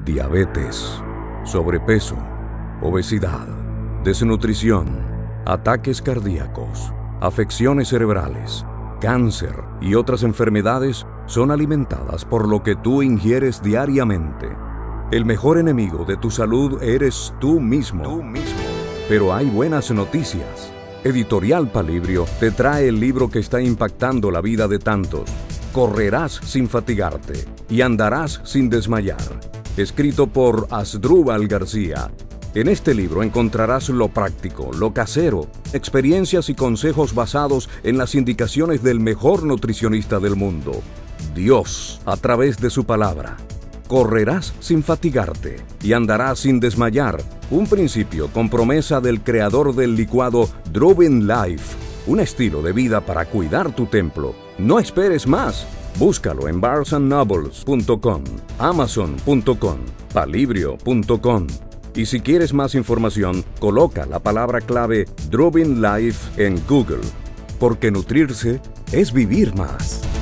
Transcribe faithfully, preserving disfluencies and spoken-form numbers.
diabetes, sobrepeso, obesidad, desnutrición, ataques cardíacos, afecciones cerebrales, cáncer y otras enfermedades son alimentadas por lo que tú ingieres diariamente. El mejor enemigo de tu salud eres tú mismo. Tú mismo. Pero hay buenas noticias. Editorial Palibrio te trae el libro que está impactando la vida de tantos. Correrás sin fatigarte y andarás sin desmayar. Escrito por Asdrúbal García. En este libro encontrarás lo práctico, lo casero, experiencias y consejos basados en las indicaciones del mejor nutricionista del mundo, Dios, a través de su palabra. Correrás sin fatigarte y andarás sin desmayar. Un principio con promesa del creador del licuado Drubin Life. Un estilo de vida para cuidar tu templo. No esperes más. Búscalo en barnes and nobles punto com, amazon punto com, palibrio punto com. Y si quieres más información, coloca la palabra clave Drubin Life en Google. Porque nutrirse es vivir más.